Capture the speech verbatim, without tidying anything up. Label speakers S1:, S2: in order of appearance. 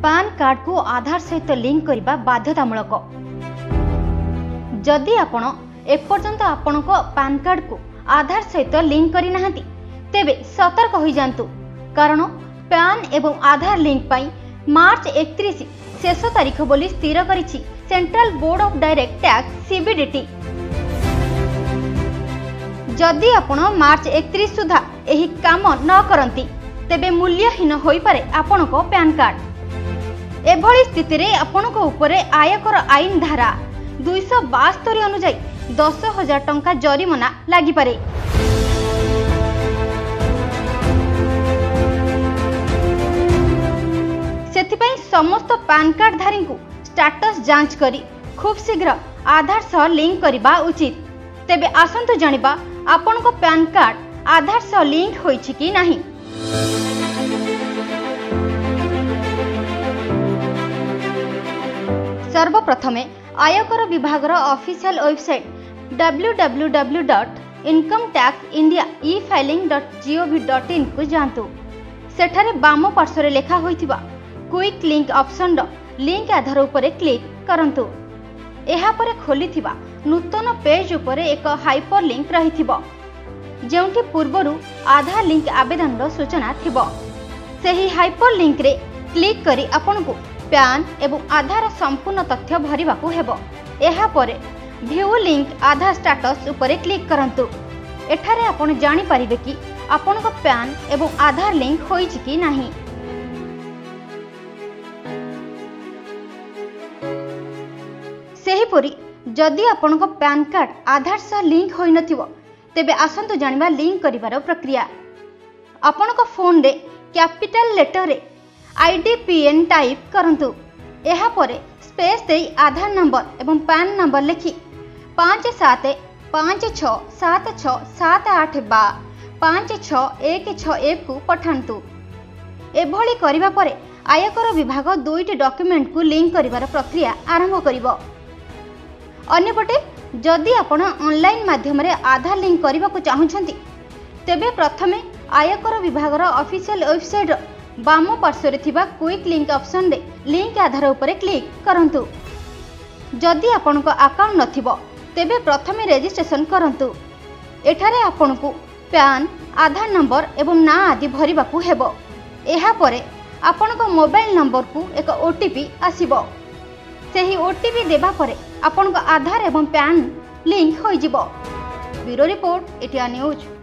S1: PAN card को आधार सहित link करने बाध्यतामूलक। जदि आपण एपर्यंत आपण पान कार्ड को आधार सहित लिंक करना तेबे सतर्क हो जातु, कारण पान एवं आधार लिंक पाई मार्च एकतीस शेष तारीख बोली स्थिर करिछि Central Board of Direct Tax CBDT. जदि आपण मार्च एकतीस सुधा एही काम न करंती तेबे मूल्यहीन होई पारे आपणको पैन कार्ड। एभली स्थिति रे आपणको उपरे आयकर आईन धारा दुई सौ बास्तरी अनुसार दस हजार टंका जरिमाना लागि पारे। सेथिपई समस्त पैन कार्ड धारी को स्टेटस जांच करी खूब शीघ्र आधार सह लिंक करबा उचित। तेबे आसंतु जानिबा आपणको पैन कार्ड आधार सह लिंक होइछि कि नाही। सर्वप्रथमे आयकर विभागर official website W W W dot income tax India E filing dot G O V dot in को जातु। सेठारे बाम पार्श्व लेखा होइथिबा quick link option link Aadhaar उपरे क्लिक करंतु। एहा परे खोलिथिबा नूतन पेज उपरे एक हाइपर लिंक रहिथिबो, जेउंठी पूर्वरु आधार लिंक आवेदन रो सूचना थिबो। सेही हाइपर लिंक रे क्लिक करी आपनकु पैन एवं आधार संपूर्ण तथ्य भरिबाकू हेबो। एहा परे व्यू लिंक आधार स्टेटस उपरे क्लिक करंतु। एठारे आपण जानि परिबे कि आपनको पैन एवं आधार लिंक होइछि कि नाही। सेहीपरि जदि आपनको पैन कार्ड आधार सह लिंक होई नथिबो तेबे आसंतु जानिबा लिंक करिवार प्रक्रिया। आपनको फोन रे कैपिटल लेटर रे आईडीपीएन टाइप करंतु। एहा परे स्पेस दे आधार नंबर एवं पैन नंबर लिखि पाँच सात पाँच छ सात छ सात आठ बा पाँच छ एक छ एक को पठांतु। एभली करिबा परे आयकर विभाग दुईटी डॉक्यूमेंट को लिंक करिवार प्रक्रिया आरंभ करिवो। अन्यपटे जदि आपण ऑनलाइन माध्यम रे आधार लिंक करबा को चाहुछंती तेबे प्रथमे आयकर विभागर ऑफिशियल वेबसाइट बाम पार्श्व रे थिबा क्विक लिंक ऑप्शन रे लिंक आधार उपरे क्लिक करंतु। जदि आपनको अकाउंट नथिबो तेबे प्रथमे रजिस्ट्रेशन करंतु। एठारे आपनको पैन आधार नंबर एवं ना आदि भरिबाकू हेबो। एहा परे आपनको मोबाइल नंबर को एक ओटीपी आसीबो। सेही ओटीपी देबा परे आपनको आधार एवं पैन लिंक होई जिवो। Bureau report ATR news.